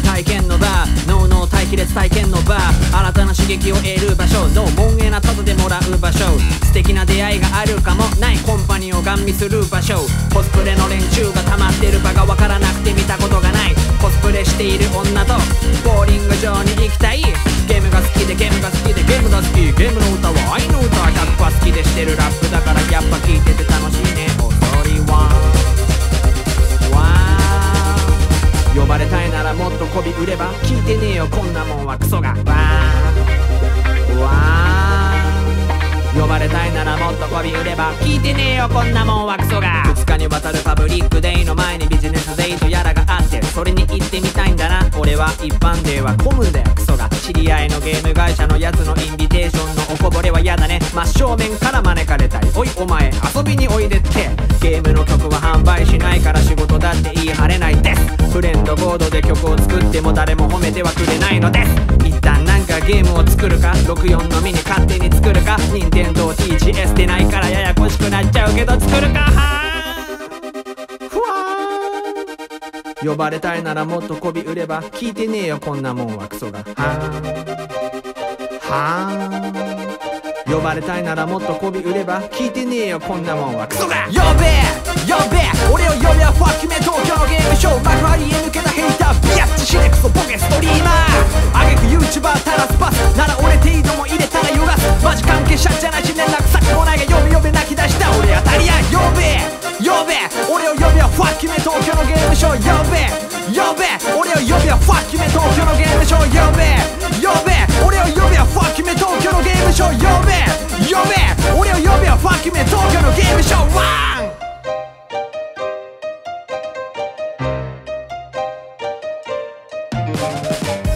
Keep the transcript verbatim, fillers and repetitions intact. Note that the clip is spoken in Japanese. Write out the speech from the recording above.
体験の場、脳の待機列体験の場、新たな刺激を得る場所、の門へなタダでもらう場所、素敵な出会いがあるかもないコンパニーをガン見する場所、コスプレの連中が溜まってる場がわからなくて見たことがない、コスプレしている女とボーリング場に行きたい、ゲームが好きでゲームが好きでゲームが好き、ゲームの歌は愛の歌、ひゃくパーセント好きでしてるラップだからやっぱ聴いてて楽しいね。おそりは呼ばれたいならもっと媚び売れば、聞いてねえよこんなもんはクソが。わーわー呼ばれたいならもっと媚び売れば、聞いてねえよこんなもんはクソが。ふつかにわたるパブリックデイの前にビジネスデートやらがあって、それに行ってみたいんだな。俺は一般デーは混むんだよクソが。知り合いのゲーム会社のやつのインビテーションのおこぼれはやだね。真正面から招かれたり、おいお前遊びにおいでって。ゲームの曲は販売しないから仕事だって言い張れないです。フレンドボードで曲を作っても誰も褒めてはくれないのです。一旦なんかゲームを作るか、ろくじゅうよんのミニ勝手に作るか、任天堂 ティージーエス でないからややこしくなっちゃうけど作るか。はーふわー呼ばれたいならもっと媚び売れば、聞いてねえよこんなもんはクソが。はーはー呼ばれたいならもっと媚び売れば、聞いてねえよこんなもんはクソが。呼べ呼べ俺を呼べはファッキメ東京のゲームショー、幕張へ抜けたヘイタービヤッチシネクソボケストリーマー、あげく YouTuber タラスパスなら俺程度も入れたらよらす、マジ関係者じゃないし連絡先もないが呼べ呼べ泣き出した俺当たりや。呼べ呼べ俺を呼べはファッキメ東京のゲームショー、呼べ呼べ俺を呼べはファッキメ東京のゲームショー、呼べ呼べ俺を呼べはファッキメ東京のゲームショー、呼べ呼べ俺を呼べはファッキメ東京のゲームショー。ワン